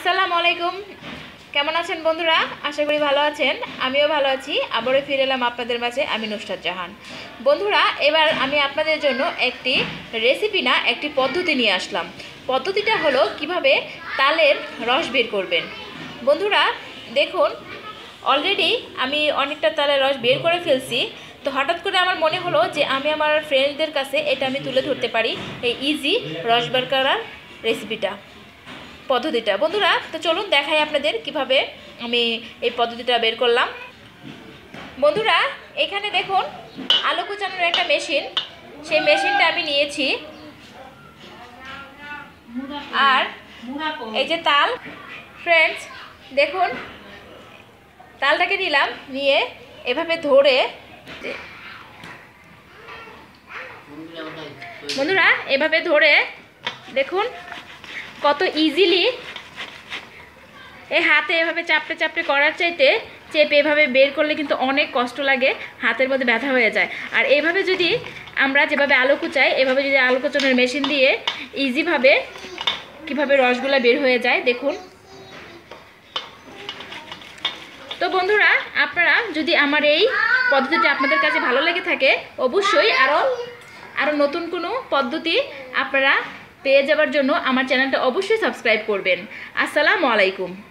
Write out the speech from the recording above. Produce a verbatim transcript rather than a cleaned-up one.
আসসালামু আলাইকুম। কেমন আছেন বন্ধুরা? আশা করি ভালো আছেন। আমিও ভালো আছি। আবারও ফিরে এলাম আপনাদের মাঝে, আমি নুসরাত জাহান। বন্ধুরা, এবার আমি আপনাদের জন্য একটি রেসিপি না একটি পদ্ধতি নিয়ে আসলাম। পদ্ধতিটা হলো কিভাবে তালের রস বের করবেন। বন্ধুরা দেখুন, অলরেডি আমি অনেকটা তালের রস বের করে ফেলছি। তো হঠাৎ করে আমার মনে হলো যে আমি আমার ফ্রেন্ডদের কাছে এটা আমি তুলে ধরতে পারি, এই ইজি রস বের করার রেসিপিটা, পদ্ধতিটা। বন্ধুরা, তো চলুন দেখাই আপনাদের কিভাবে আমি এই পদ্ধতিটা বের করলাম। বন্ধুরা, এখানে দেখুন আলু কুচানোর একটা মেশিন, সেই মেশিনটা আমি নিয়েছি। আর এই যে তাল, ফ্রেন্ডস দেখুন তালটাকে নিলাম, নিয়ে এভাবে ধরে, বন্ধুরা এভাবে ধরে দেখুন কত ইজিলি, এই হাতে এভাবে চাপড়ে চাপড়ে করার চাইতে চেপে এভাবে বের করলে কিন্তু অনেক কষ্ট লাগে, হাতের মধ্যে ব্যথা হয়ে যায়। আর এইভাবে যদি আমরা যেভাবে আলু কুচাই, এভাবে যদি আলু কুচানোর মেশিন দিয়ে ইজিভাবে কিভাবে রসগুলা বের হয়ে যায় দেখুন। তো বন্ধুরা, আপনারা যদি আমার এই পদ্ধতিটি আপনাদের কাছে ভালো লেগে থাকে, অবশ্যই আরও আরও নতুন কোনো পদ্ধতি আপনারা পেয়ে যাওয়ার জন্য আমার চ্যানেলটা অবশ্যই সাবস্ক্রাইব করবেন। আসসালামু আলাইকুম।